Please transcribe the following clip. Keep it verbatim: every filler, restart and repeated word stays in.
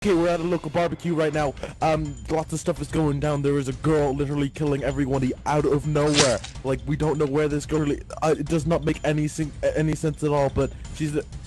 Okay, we're at a local barbecue right now. Um, lots of stuff is going down. There is a girl literally killing everybody out of nowhere. Like, we don't know where this girl. Uh, it does not make any any sense at all. But she's.